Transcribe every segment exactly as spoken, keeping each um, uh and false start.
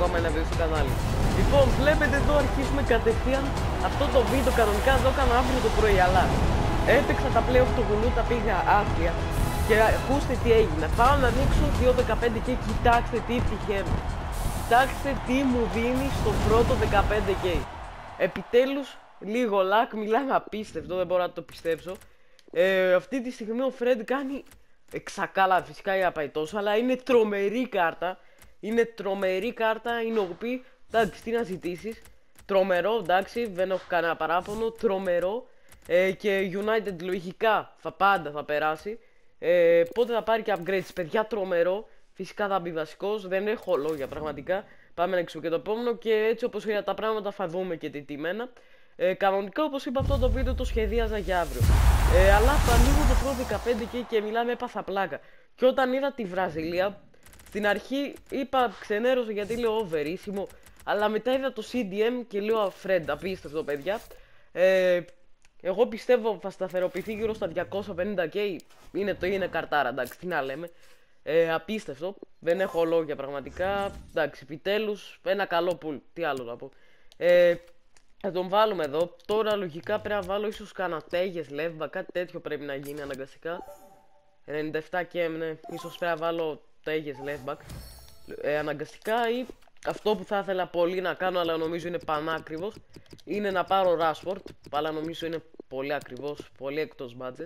ακόμα ένα βίντεο στο κανάλι. Λοιπόν, βλέπετε εδώ αρχίζουμε κατευθείαν αυτό το βίντεο. Κανονικά εδώ έκανα αύριο το πρωί, αλλά έπαιξα τα play-off του γουλού, τα πήγα άθλια. Και ακούστε τι έγινε. Πάω να ανοίξω δύο δεκαπέντε και κοιτάξτε τι τυχαίνει. Κοιτάξτε τι μου δίνει στο πρώτο δεκαπέντε κέι. Επιτέλους, λίγο λακ, μιλάμε απίστευτο, δεν μπορώ να το πιστέψω. Ε, αυτή τη στιγμή ο Fred κάνει εξακάλα, φυσικά για να πάει τόσο, αλλά είναι τρομερή κάρτα. Είναι τρομερή κάρτα, είναι οπί. Εντάξει, τι να ζητήσεις. Τρομερό, εντάξει, δεν έχω κανένα παράπονο. Τρομερό. Ε, και United λογικά θα πάντα θα περάσει. Ε, πότε θα πάρει και upgrades, παιδιά, τρομερό. Φυσικά θα μπει βασικός, δεν έχω λόγια πραγματικά. Πάμε να ανοίξουμε και το επόμενο και έτσι όπως είναι τα πράγματα θα δούμε και τι τιμένα. Ε, κανονικά όπως είπα αυτό το βίντεο το σχεδίαζα για αύριο. Ε, αλλά θα ανοίγω το πρώτο δεκαπέντε και, και μιλάμε έπαθα πλάκα. Και όταν είδα τη Βραζιλία, στην αρχή είπα ξενέρωσε γιατί λέω overίσιμο. Αλλά μετά είδα το σι ντι εμ και λέω Fred, απίστευτο παιδιά. Ε, εγώ πιστεύω θα σταθεροποιηθεί γύρω στα διακόσια πενήντα κέι. Είναι το είναι καρτάρα, εντάξει, τι να λέμε. Ε, απίστευτο, δεν έχω λόγια πραγματικά. Εντάξει, επιτέλους ένα καλό πουλ, τι άλλο να πω. Ε, θα τον βάλουμε εδώ. Τώρα λογικά πρέπει να βάλω ίσως κανατέγες, λεύμπα, κάτι τέτοιο πρέπει να γίνει αναγκαστικά. ενενήντα επτά και ναι, ίσως πρέπει να βάλω τέγες, left back. Ε, αναγκαστικά ή αυτό που θα ήθελα πολύ να κάνω, αλλά νομίζω είναι πανάκριβος, είναι να πάρω Rashford, αλλά νομίζω είναι πολύ ακριβώς, πολύ εκτός budget.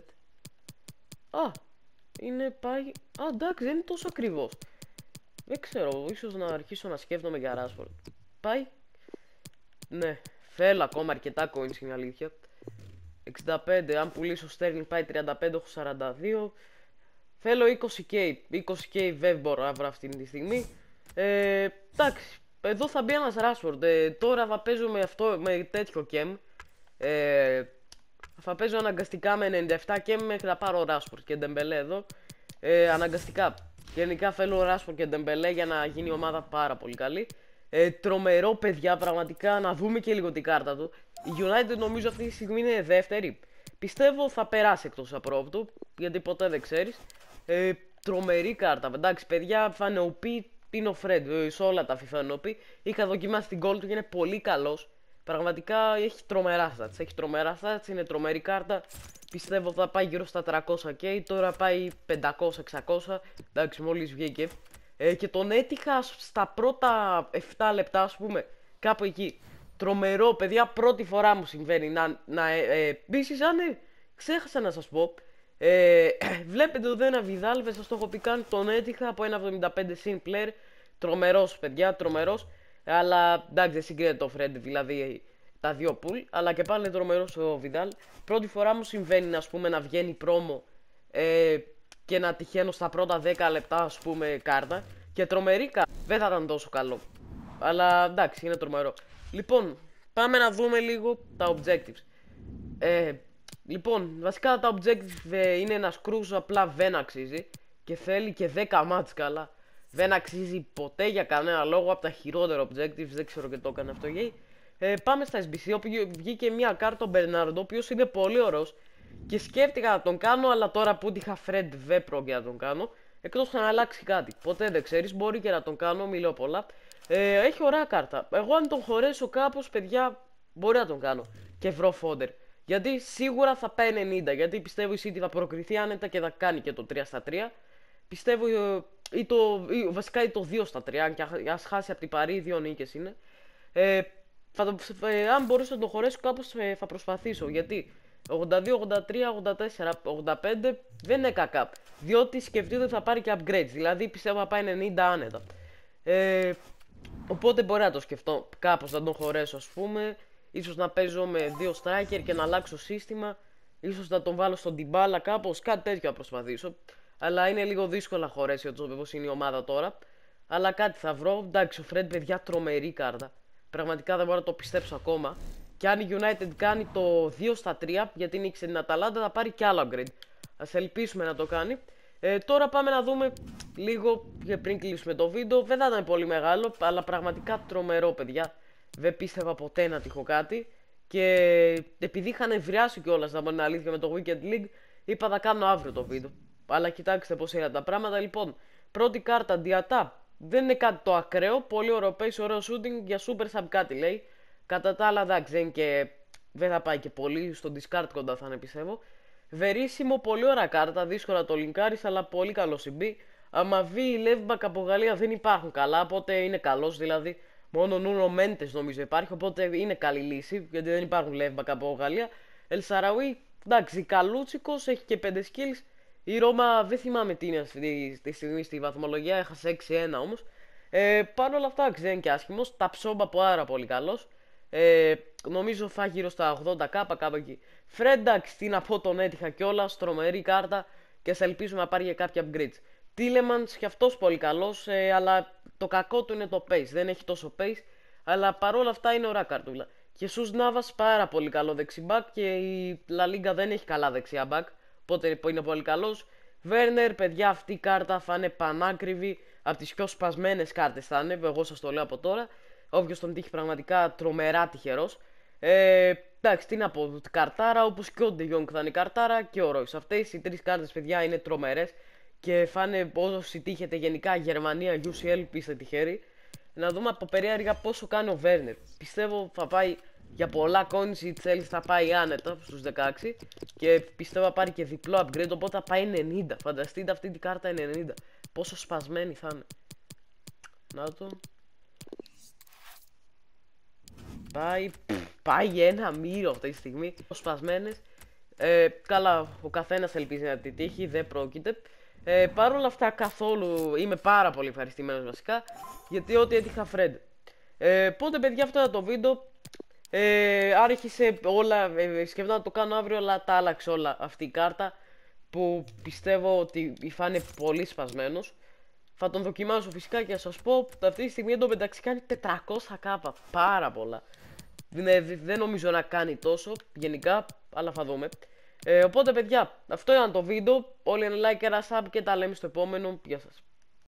Α, είναι πάει... Α, εντάξει, δεν είναι τόσο ακριβώς. Δεν ξέρω, ίσως να αρχίσω να σκέφτομαι για Rashford. Πάει. Ναι, θέλω ακόμα αρκετά coins είναι αλήθεια. εξήντα πέντε, αν πουλήσω Sterling πάει τριάντα πέντε, έχω σαράντα δύο. Θέλω είκοσι κέι, είκοσι κέι δεν μπορώ να βρω αυτή τη στιγμή. Ε, εντάξει, εδώ θα μπει ένας Rashford. Ε, τώρα θα παίζω με, αυτό, με τέτοιο κέμ. Ε, θα παίζω αναγκαστικά με ενενήντα επτά κέμ μέχρι να πάρω Rashford και Dembélé εδώ. Ε, αναγκαστικά. Γενικά θέλω Rashford και Dembélé για να γίνει η ομάδα πάρα πολύ καλή. Ε, τρομερό παιδιά, πραγματικά να δούμε και λίγο την κάρτα του. Η United νομίζω αυτή τη στιγμή είναι δεύτερη. Πιστεύω θα περάσει εκτός απρόπτου, γιατί ποτέ δεν ξέρεις. Ε, τρομερή κάρτα. Εντάξει, παιδιά, θα είναι ο πι, είναι ο Fred. Ε, σε όλα τα FIFA είναι ο πι. Είχα δοκιμάσει την goal του και είναι πολύ καλός. Πραγματικά έχει τρομερά stats. Έχει τρομερά stats, είναι τρομερή κάρτα. Πιστεύω θα πάει γύρω στα τριακόσια κέι. Τώρα πάει πεντακόσια εξακόσια. Εντάξει, μόλις βγήκε. Ε, και τον έτυχα στα πρώτα επτά λεπτά, ας πούμε, κάπου εκεί. Τρομερό, παιδιά, πρώτη φορά μου συμβαίνει να, να ε, ε, επίσης, αν ε, ξέχασα να σας πω, ε, βλέπετε εδώ ένα Vidal, σας το έχω πει καν, τον έτυχα από ένα εβδομήντα πέντε συν player, τρομερός παιδιά, τρομερός, αλλά εντάξει δεν συγκρίνεται το Fred, δηλαδή τα δύο pool, αλλά και πάλι τρομερός ο Vidal. Πρώτη φορά μου συμβαίνει, ας πούμε, να βγαίνει πρόμο ε, και να τυχαίνω στα πρώτα δέκα λεπτά, ας πούμε, κάρτα, και τρομερή κάρτα, δεν θα ήταν τόσο καλό, αλλά εντάξει είναι τρομερό. Λοιπόν, πάμε να δούμε λίγο τα objectives. Ε, λοιπόν, βασικά τα objectives ε, είναι ένας κρούζ, απλά δεν αξίζει. Και θέλει και δέκα match καλά. Δεν αξίζει ποτέ για κανένα λόγο, από τα χειρότερα objectives, δεν ξέρω και το έκανε αυτό γέι. Ε, πάμε στα ες μπι σι, όπου βγήκε μια κάρτα ο Μπερνάρντο, ο οποίος είναι πολύ ωραίος. Και σκέφτηκα να τον κάνω, αλλά τώρα που είχα Fred δεν πρόκειται να τον κάνω. Εκτός να αλλάξει κάτι, ποτέ δεν ξέρεις, μπορεί και να τον κάνω, μιλώ πολλά. Ε, έχει ωραία κάρτα. Εγώ αν τον χωρέσω κάπως, παιδιά, μπορεί να τον κάνω. Και βρω φόντερ. Γιατί σίγουρα θα πάει ενενήντα. Γιατί πιστεύω η City θα προκριθεί άνετα και θα κάνει και το τρία στα τρία. Πιστεύω ή το, ή, βασικά ή το δύο στα τρία. Αν και ας χάσει από την Παρί, δύο νίκες είναι. Ε, θα το, ε, αν μπορέσω να τον χωρέσω κάπως, ε, θα προσπαθήσω. Γιατί ογδόντα δύο, ογδόντα τρία, ογδόντα τέσσερα, ογδόντα πέντε δεν είναι κακά. Διότι σκεφτείτε ότι θα πάρει και upgrades. Δηλαδή πιστεύω θα πάει ενενήντα άνετα. Ε, Οπότε μπορεί να το σκεφτώ κάπως να τον χωρέσω, ας πούμε. Ίσως να παίζω με δύο striker και να αλλάξω σύστημα. Ίσως να τον βάλω στον Dybala κάπως, κάτι τέτοιο να προσπαθήσω. Αλλά είναι λίγο δύσκολο να χωρέσει όπως είναι η ομάδα τώρα. Αλλά κάτι θα βρω. Εντάξει, ο Fred παιδιά τρομερή κάρτα. Πραγματικά δεν μπορώ να το πιστέψω ακόμα. Και αν η United κάνει το δύο στα τρία, γιατί νίκησε την Αταλάντα, θα πάρει κι άλλο upgrade. Ας ελπίσουμε να το κάνει. Ε, τώρα πάμε να δούμε λίγο και πριν κλείσουμε το βίντεο. Δεν θα ήταν πολύ μεγάλο, αλλά πραγματικά τρομερό παιδιά. Δεν πίστευα ποτέ να τύχω κάτι. Και επειδή είχα νευριάσει κιόλας, να πω την αλήθεια, με το Weekend League, είπα θα κάνω αύριο το βίντεο. Αλλά κοιτάξτε πως είναι τα πράγματα. Λοιπόν, πρώτη κάρτα Διατά. Δεν είναι κάτι το ακραίο. Πολύ ωραίο pace, ωραίο shooting για super sub κάτι λέει. Κατά τα άλλα, εντάξει, δεν, και... δεν θα πάει και πολύ. Στο discard κοντά θα είναι, πιστεύω. Βερίσιμο, πολύ ωραία κάρτα. Δύσκολα το λινκάρεις, αλλά πολύ καλό σι μπι. Άμα βγει Left back από Γαλλία δεν υπάρχουν καλά, οπότε είναι καλός δηλαδή. Μόνο Νούνο Μέντες νομίζω υπάρχει, οπότε είναι καλή λύση, γιατί δεν υπάρχουν Left back από Γαλλία. El Sarawi, εντάξει, καλούτσικος, έχει και πέντε skills. Η Ρώμα δεν θυμάμαι τι είναι στη, στη στιγμή στη βαθμολογία, έχασε έξι ένα όμως. Ε, Παρ' όλα αυτά, δεν είναι και άσχημος. Τα ψόμπα πάρα πολύ καλός. Ε, νομίζω θα γύρω στα ογδόντα χιλιάδες κάπου εκεί. Φρένταξ, τι να πω, τον έτυχα κιόλας, τρομερή κάρτα και σε ελπίζουμε να πάρει για κάποια upgrades. Τίλεμαντς και αυτός πολύ καλός, ε, αλλά το κακό του είναι το pace. Δεν έχει τόσο pace, αλλά παρόλα αυτά είναι ωραία καρτούλα. Και Σους Νάβας πάρα πολύ καλό δεξιμπάκ και η La Liga δεν έχει καλά δεξιά μπακ, οπότε είναι πολύ καλός. Βέρνερ, παιδιά, αυτή η κάρτα θα είναι πανάκριβη, από τις πιο σπασμένες κάρτες θα είναι, εγώ σας το λέω από τώρα. Όποιος τον τύχει πραγματικά τρομερά τυχερός. Ε, εντάξει, τι να πω, καρτάρα, όπως και ο De Jong θα είναι καρτάρα και ο Royce. Αυτές οι τρεις κάρτες, παιδιά, είναι τρομερές και φάνε όσοι τύχετε γενικά Γερμανία, γιου σι ελ, είστε τυχεροί. Να δούμε από περίεργα πόσο κάνει ο Βέρνερ. Πιστεύω θα πάει για πολλά coins, η Chelsea θα πάει άνετα στους δεκαέξι και πιστεύω θα πάρει και διπλό upgrade, οπότε θα πάει ενενήντα. Φανταστείτε αυτή την κάρτα ενενήντα. Πόσο σπασμένη θα είναι. Να το. Πάει, πάει ένα μύρο αυτή τη στιγμή. Σπασμένες. Ε, καλά, ο καθένας ελπίζει να τη τύχει, δεν πρόκειται. Ε, Παρ' όλα αυτά, καθόλου είμαι πάρα πολύ ευχαριστημένος βασικά, γιατί ό,τι έτυχα Fred. Ε, Πότε, παιδιά, αυτό ήταν το βίντεο. Ε, άρχισε όλα, ε, σκεφτόμουν να το κάνω αύριο, αλλά τα άλλαξε όλα αυτή η κάρτα, που πιστεύω ότι θα είναι πολύ σπασμένος. Θα τον δοκιμάσω φυσικά και να σας πω, αυτή τη στιγμή εντωμεταξύ κάνει τετρακόσια χιλιάδες, πάρα πολλά. Δεν, δεν νομίζω να κάνει τόσο γενικά, αλλά θα δούμε. Ε, οπότε, παιδιά, αυτό ήταν το βίντεο. Όλοι ένα like και ένα sub και τα λέμε στο επόμενο. Γεια σας.